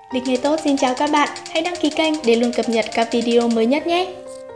Lịch Ngày Tốt xin chào các bạn, hãy đăng ký kênh để luôn cập nhật các video mới nhất nhé.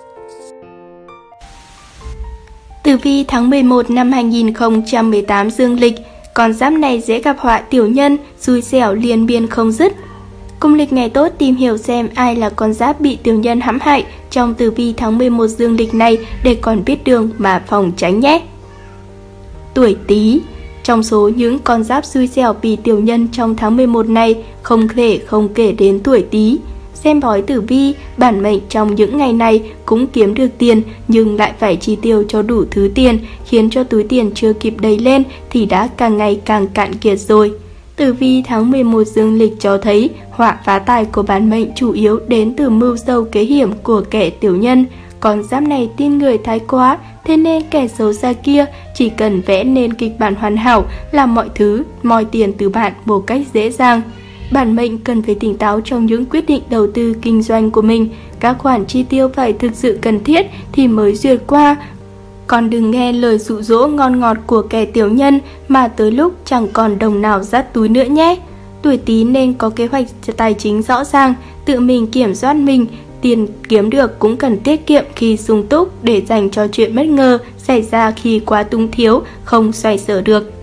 Tử vi tháng 11 năm 2018 dương lịch, con giáp này dễ gặp họa tiểu nhân, xui xẻo liên miên không dứt. Cùng Lịch Ngày Tốt tìm hiểu xem ai là con giáp bị tiểu nhân hãm hại trong tử vi tháng 11 dương lịch này để còn biết đường mà phòng tránh nhé. Tuổi Tý. Trong số những con giáp xui xẻo bị tiểu nhân trong tháng 11 này, không thể không kể đến tuổi Tý. Xem bói tử vi, bản mệnh trong những ngày này cũng kiếm được tiền nhưng lại phải chi tiêu cho đủ thứ tiền, khiến cho túi tiền chưa kịp đầy lên thì đã càng ngày càng cạn kiệt rồi. Tử vi tháng 11 dương lịch cho thấy họa phá tài của bản mệnh chủ yếu đến từ mưu sâu kế hiểm của kẻ tiểu nhân. Con giáp này tin người thái quá, thế nên kẻ xấu xa kia chỉ cần vẽ nên kịch bản hoàn hảo là mọi thứ moi tiền từ bạn một cách dễ dàng. Bản mệnh cần phải tỉnh táo trong những quyết định đầu tư kinh doanh của mình, các khoản chi tiêu phải thực sự cần thiết thì mới duyệt qua. Còn đừng nghe lời dụ dỗ ngon ngọt của kẻ tiểu nhân mà tới lúc chẳng còn đồng nào dắt túi nữa nhé. Tuổi Tý nên có kế hoạch tài chính rõ ràng, tự mình kiểm soát mình. Tiền kiếm được cũng cần tiết kiệm khi sung túc để dành cho chuyện bất ngờ xảy ra khi quá túng thiếu, không xoay sở được.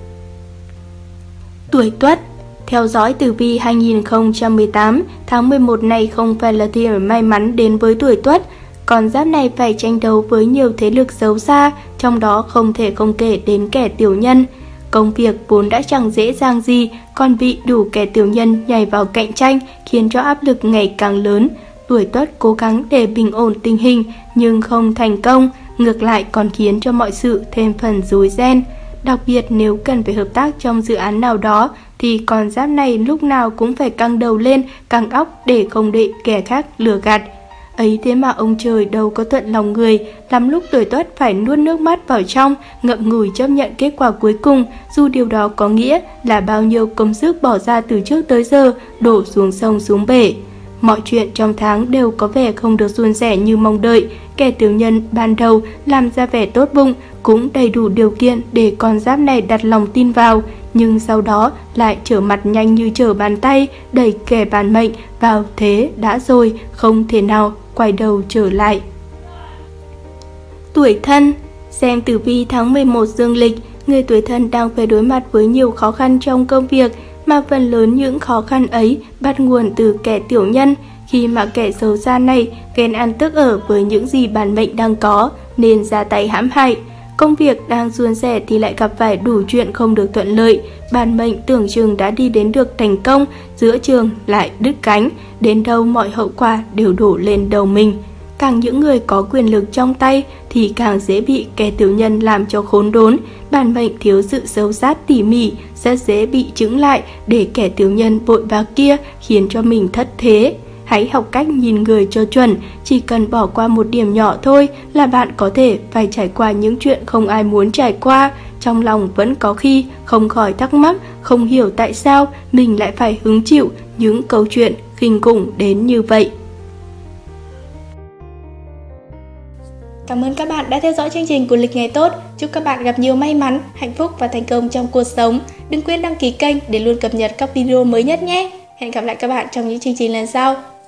Tuổi Tuất. Theo dõi tử vi 2018, tháng 11 này không phải là thời điểm may mắn đến với tuổi Tuất. Con giáp này phải tranh đấu với nhiều thế lực xấu xa, trong đó không thể không kể đến kẻ tiểu nhân. Công việc vốn đã chẳng dễ dàng gì, còn bị đủ kẻ tiểu nhân nhảy vào cạnh tranh khiến cho áp lực ngày càng lớn. Tuổi Tuất cố gắng để bình ổn tình hình nhưng không thành công, ngược lại còn khiến cho mọi sự thêm phần rối ren. Đặc biệt nếu cần phải hợp tác trong dự án nào đó thì con giáp này lúc nào cũng phải căng đầu lên, căng óc để không để kẻ khác lừa gạt. Ấy thế mà ông trời đâu có thuận lòng người, lắm lúc tuổi Tuất phải nuốt nước mắt vào trong, ngậm ngùi chấp nhận kết quả cuối cùng, dù điều đó có nghĩa là bao nhiêu công sức bỏ ra từ trước tới giờ đổ xuống sông xuống bể. Mọi chuyện trong tháng đều có vẻ không được suôn sẻ như mong đợi. Kẻ tiểu nhân ban đầu làm ra vẻ tốt bụng, cũng đầy đủ điều kiện để con giáp này đặt lòng tin vào, nhưng sau đó lại trở mặt nhanh như trở bàn tay, đẩy kẻ bản mệnh vào thế đã rồi, không thể nào quay đầu trở lại. Tuổi Thân. Xem tử vi tháng 11 dương lịch, người tuổi Thân đang phải đối mặt với nhiều khó khăn trong công việc, mà phần lớn những khó khăn ấy bắt nguồn từ kẻ tiểu nhân, khi mà kẻ xấu xa này ghen ăn tức ở với những gì bản mệnh đang có nên ra tay hãm hại. Công việc đang suôn sẻ thì lại gặp phải đủ chuyện không được thuận lợi, bản mệnh tưởng chừng đã đi đến được thành công, giữa trường lại đứt cánh, đến đâu mọi hậu quả đều đổ lên đầu mình. Càng những người có quyền lực trong tay thì càng dễ bị kẻ tiểu nhân làm cho khốn đốn. Bản mệnh thiếu sự sâu sát tỉ mỉ, rất dễ bị chững lại để kẻ tiểu nhân vội vàng kia khiến cho mình thất thế. Hãy học cách nhìn người cho chuẩn, chỉ cần bỏ qua một điểm nhỏ thôi là bạn có thể phải trải qua những chuyện không ai muốn trải qua. Trong lòng vẫn có khi không khỏi thắc mắc, không hiểu tại sao mình lại phải hứng chịu những câu chuyện kinh khủng đến như vậy. Cảm ơn các bạn đã theo dõi chương trình của Lịch Ngày Tốt. Chúc các bạn gặp nhiều may mắn, hạnh phúc và thành công trong cuộc sống. Đừng quên đăng ký kênh để luôn cập nhật các video mới nhất nhé. Hẹn gặp lại các bạn trong những chương trình lần sau.